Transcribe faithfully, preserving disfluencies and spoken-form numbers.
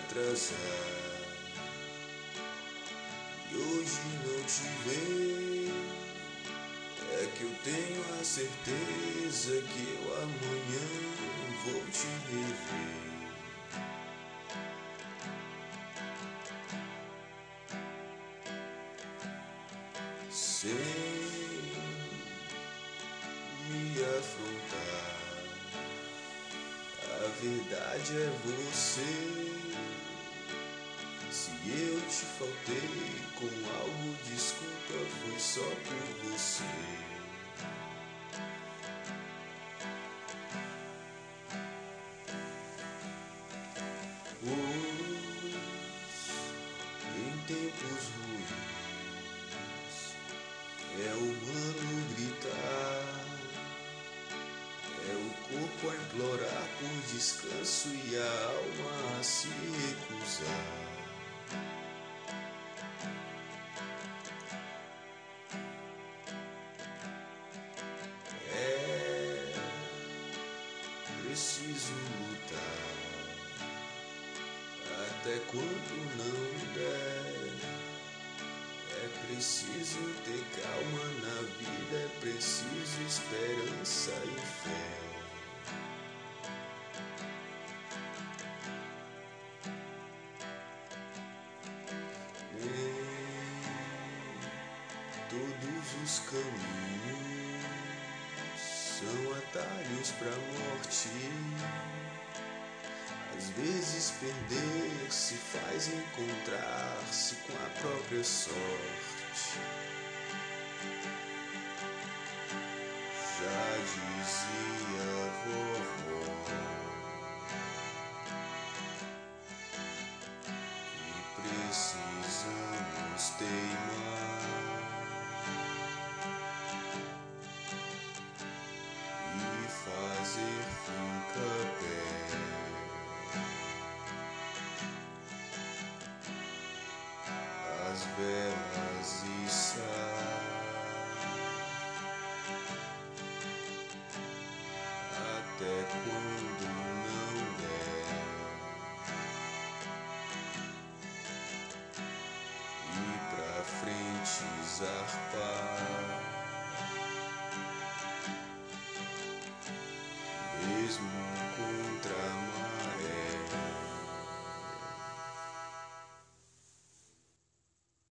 atrasar e hoje não te ver, é que eu tenho a certeza que eu amanhã vou te rever. Sem me afrontar, a verdade é você. Se eu te faltei com algo, desculpa, foi só por você. Pois em tempos ruins é humano gritar, é o corpo a implorar por descanso e a alma a se recusar. É preciso lutar até quando não der. É preciso ter calma na vida, é preciso esperança e fé. Nem todos os caminhos são atalhos pra morte. Às vezes perder-se faz encontrar-se com a própria sorte. Já dizia a vovó que precisamos teimar e fazer fim-capé. As velas içar até quando